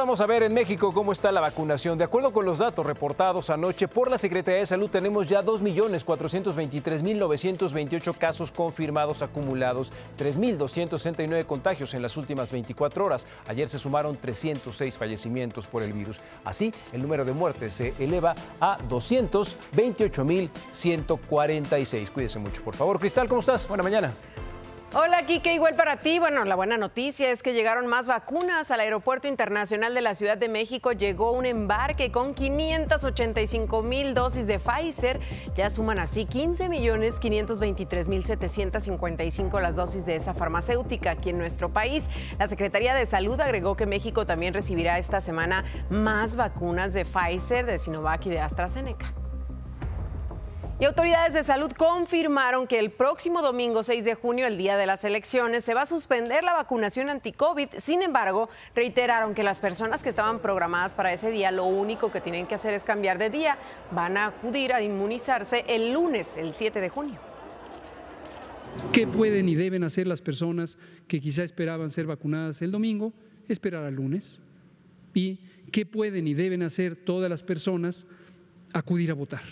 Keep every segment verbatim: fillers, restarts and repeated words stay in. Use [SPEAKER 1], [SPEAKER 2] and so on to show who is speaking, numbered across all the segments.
[SPEAKER 1] Ahora vamos a ver en México cómo está la vacunación. De acuerdo con los datos reportados anoche por la Secretaría de Salud, tenemos ya dos millones cuatrocientos veintitrés mil novecientos veintiocho casos confirmados acumulados, tres mil doscientos sesenta y nueve contagios en las últimas veinticuatro horas. Ayer se sumaron trescientos seis fallecimientos por el virus. Así, el número de muertes se eleva a doscientos veintiocho mil ciento cuarenta y seis. Cuídese mucho, por favor. Cristal, ¿cómo estás? Buena mañana.
[SPEAKER 2] Hola, Quique, igual para ti. Bueno, la buena noticia es que llegaron más vacunas. Al Aeropuerto Internacional de la Ciudad de México llegó un embarque con quinientas ochenta y cinco mil dosis de Pfizer. Ya suman así quince millones quinientos veintitrés mil setecientos cincuenta y cinco las dosis de esa farmacéutica aquí en nuestro país. La Secretaría de Salud agregó que México también recibirá esta semana más vacunas de Pfizer, de Sinovac y de AstraZeneca. Y autoridades de salud confirmaron que el próximo domingo seis de junio, el día de las elecciones, se va a suspender la vacunación anti-COVID. Sin embargo, reiteraron que las personas que estaban programadas para ese día, lo único que tienen que hacer es cambiar de día. Van a acudir a inmunizarse el lunes, el siete de junio.
[SPEAKER 3] ¿Qué pueden y deben hacer las personas que quizá esperaban ser vacunadas el domingo? Esperar al lunes. ¿Y qué pueden y deben hacer todas las personas? Acudir a votar.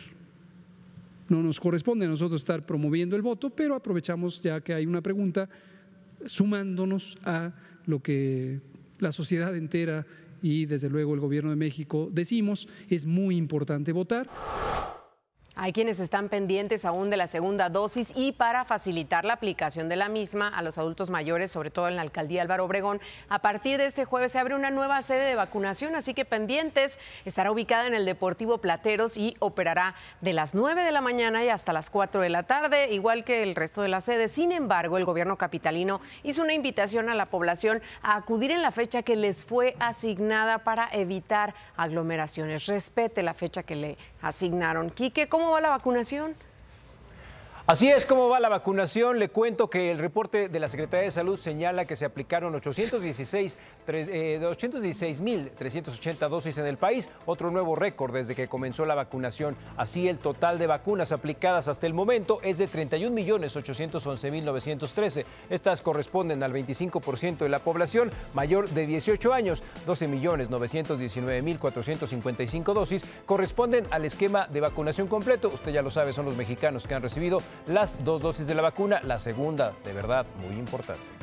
[SPEAKER 3] No nos corresponde a nosotros estar promoviendo el voto, pero aprovechamos ya que hay una pregunta, sumándonos a lo que la sociedad entera y desde luego el Gobierno de México decimos, es muy importante votar.
[SPEAKER 2] Hay quienes están pendientes aún de la segunda dosis y para facilitar la aplicación de la misma a los adultos mayores, sobre todo en la alcaldía Álvaro Obregón, a partir de este jueves se abre una nueva sede de vacunación, así que pendientes. Estará ubicada en el Deportivo Plateros y operará de las nueve de la mañana y hasta las cuatro de la tarde, igual que el resto de las sedes. Sin embargo, el gobierno capitalino hizo una invitación a la población a acudir en la fecha que les fue asignada para evitar aglomeraciones. Respete la fecha que le asignaron. Quique, ¿cómo va la vacunación?
[SPEAKER 1] Así es como va la vacunación. Le cuento que el reporte de la Secretaría de Salud señala que se aplicaron ochocientos dieciséis mil trescientos ochenta dosis en el país, otro nuevo récord desde que comenzó la vacunación. Así, el total de vacunas aplicadas hasta el momento es de treinta y un millones ochocientos once mil novecientos trece. Estas corresponden al veinticinco por ciento de la población mayor de dieciocho años. doce millones novecientos diecinueve mil cuatrocientos cincuenta y cinco dosis corresponden al esquema de vacunación completo. Usted ya lo sabe, son los mexicanos que han recibido las dos dosis de la vacuna, la segunda, de verdad, muy importante.